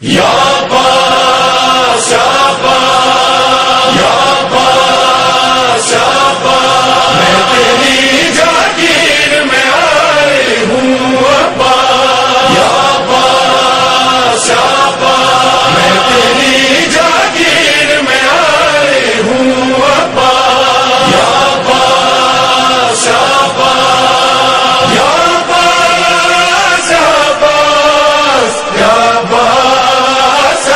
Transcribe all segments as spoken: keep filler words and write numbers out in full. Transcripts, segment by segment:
یا عباس یا عباس یا عباس یا عباس میں تیری جاگیر میں آئی ہوں عباس یا عباس یا عباس میں تیری جاگیر میں آئی ہوں عباس یا عباس یا عباس یا عباس یا عباس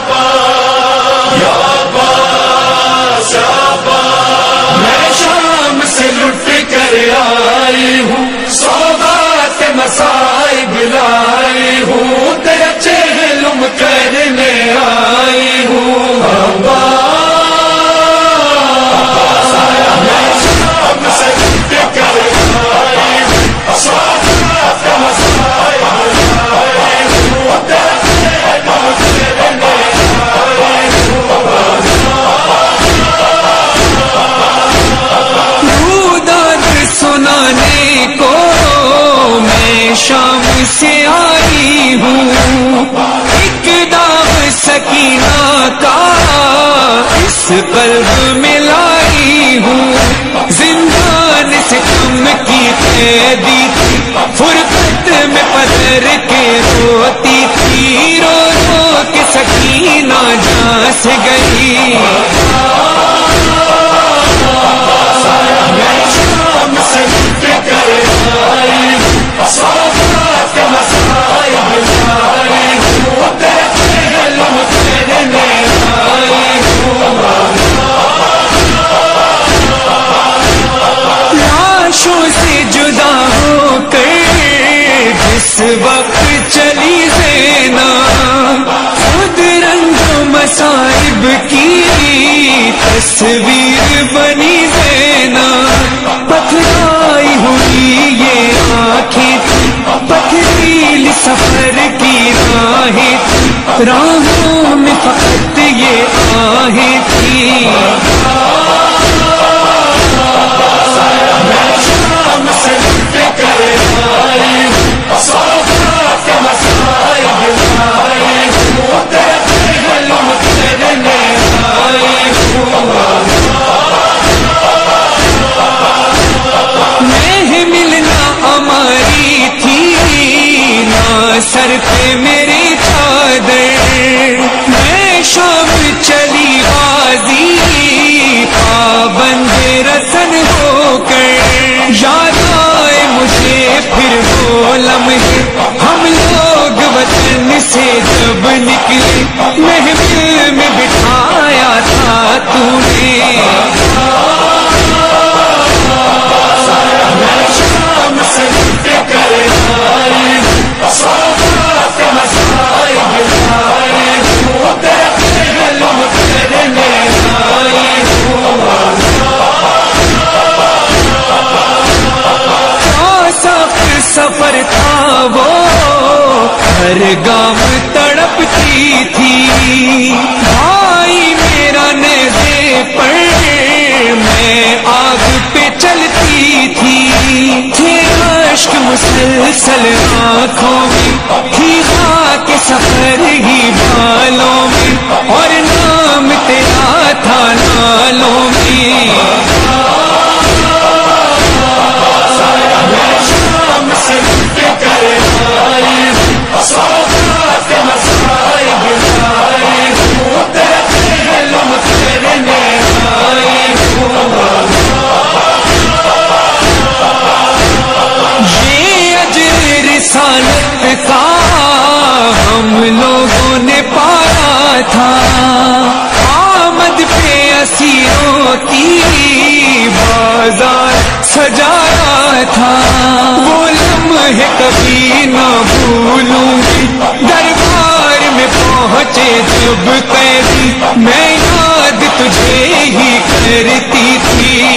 یا عباس یا عباس میں شام سے لٹ کر آئی ہوں سوغات مصائب لائی ہوں تیرا چہلم کرنے آئی ہوں عباس میں شام سے لٹ کر آئی ہوں سوغات مصائب لائی ہوں تیرا چہلم کرنے آئی ہوں روداد سنانے کو میں شام سے آئی ہوں، ایک داغ سکینہ کا اس قلب میں لائی ہوں، زندان سے کم کی قیدی تھی، فرقت میں پدر کے روتی تھی، رو رو کے سکینہ جہاں سے گئی۔ میں شام سے لٹ کر آئی ہوں سوغات مصائب لائی ہوں تیرا چہلم کرنے آئی ہوں لاشوں سے جدا ہو کر جس وقت چلی زینب، خود رنگ مصائب کی تصویر بنی زینب، پتھرائی ہوئی یہ آنکھیں تھی، پتھریلی سفر کی راہیں تھی، راہوں میں فقط یہ آہیں تھی۔ میں شام سے لٹ کر آئی ہوں سوغات مصائب لائی ہوں تیرا چہلم کرنے آئی ہوں میں ملنا ہماری تھی نہ سر پہ میری چادر، میں شام چلی غازی پابند رسن ہو کر، یاد آئے مجھے پھر وہ لمحے ہم لوگ وطن سے جب نکلے، محفل میں بٹھایا تھا تو نے۔ میں شام سے لٹ کر آئی ہوں سوغات مصائب لائی ہوں تیرا چہلم کرنے آئی ہوں سخت سفر تھا وہ، ہر گام تڑپتی تھی، بھائی میرا نیزے پر میں آگ پہ چلتی تھی، تھے اشک مسلسل آنکھوں میں، تھی خاک سفر ہی بالوں میں، اور نام تیرا تھا نالوں میں۔ میں شام سے لٹ کر آئی ہوں سوغات مصائب لائی ہوں تیرا چہلم کرنے آئی ہوں یہ اجر رسالت کا ہم لوگوں نے پایا تھا، آمد پہ اسیروں کی بازار سجایا تھا، وہ لمحے کبھی نہ بھولوں گی، دربار میں پہنچے جب قیدی، میں یاد تجھے ہی کرتی تھی۔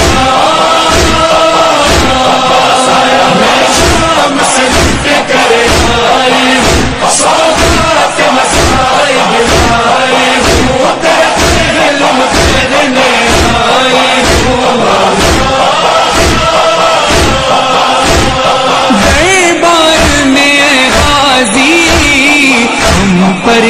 میں شام سے لٹ کر آئی ہوں سوغات مصائب لائی ہوں تیرا چہلم کرنے آئی ہوں دربار میں غازی ہم پر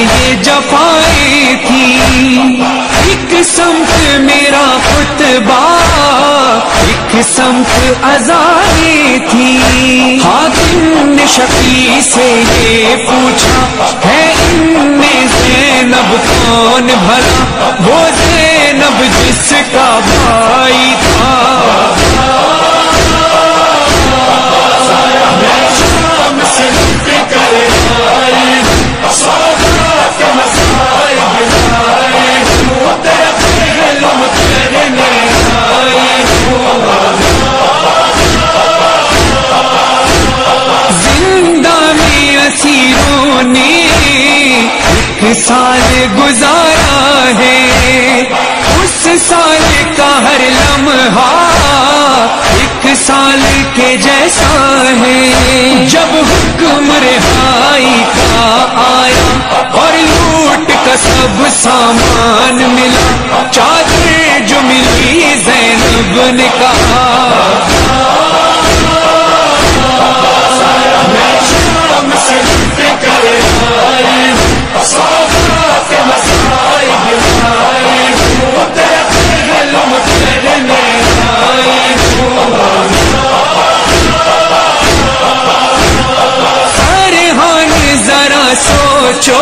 مرتبہ ایک سمت ازاری تھی. حاکم نے شفیع سے یہ پوچھا ہے ان میں زینب کون بھلا؟ وہ زینب جس کا بھائی تھا. سال گزارا ہے اس سال کا ہر لمحہ ایک سال کے جیسا ہے. جب حکم رہائی کا آیا اور لوٹ کا سب سامان ملا، چادر جو ملی زینب نے کہا سوچو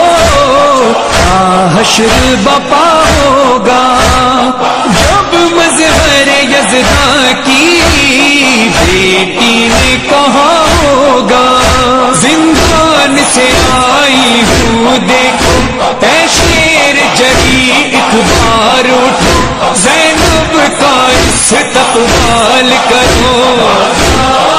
حشر بپا ہوگا جب مظہر یزداں کی بیٹی نے کہا ہوگا. زندان سے آئی ہوں دیکھو اے شیر جری ایک بار اٹھو، زینب کا استقبال کرو.